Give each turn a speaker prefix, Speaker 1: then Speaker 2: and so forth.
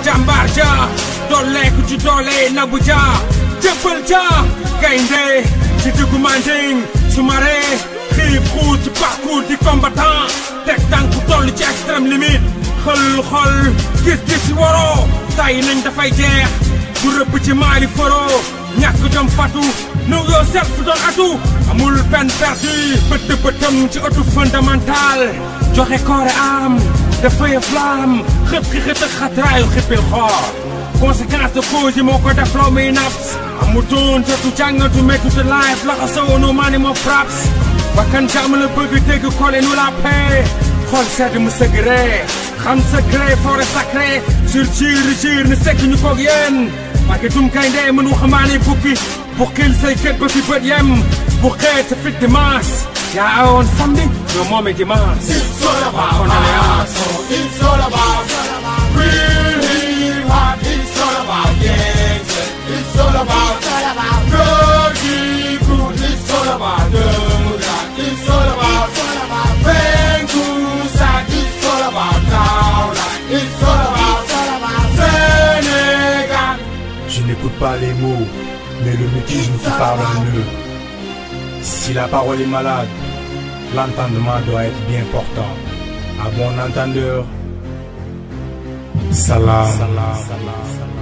Speaker 1: jàmbaar ja dooleeku ci doole nabu ja jëppal ja gaynde ci diggu Manding Soumaré xiif xuut ci parcours di combattant teg tànk toll ci extrême limite xël xol gis-gis waroo tay nañ dafay jeex bu rëbb ci maali foro ñàkk jom fatu know yourself doon atu amul peine perdue bët bëtam ci ëttu fondamental joxe koore am dafay flamme xët ki xët ak xatraayu xippil xoor conséquence de cause yi moo ko def loo muy naps amutoon jotu jàngatu méttu life la xasawoonu maani moo fraps bakkan jàmm la bëgg dégg kole nu la paix xool sedd mu secret xam secret forêt sacré sur jir ni sekk ñu koog yéen mage dum gaynde mën waxambaane bukki bu xil say kët ba fi bët yem bu xeet sa fit dimanche yaa awoon samedi ñoo moome dimanche
Speaker 2: It's all about us, it's all about real hip hop, it's all about gangsta, it's all about dirty crew, it's all about Democrat, it's all about Bengusa, it's all about Kaula, it's all about Sénégal.
Speaker 3: Je n'écoute pas les mots, mais le mutisme qui parle en eux. Si la parole est malade, l'entendement doit être bien portant. À bon entendeur, salam.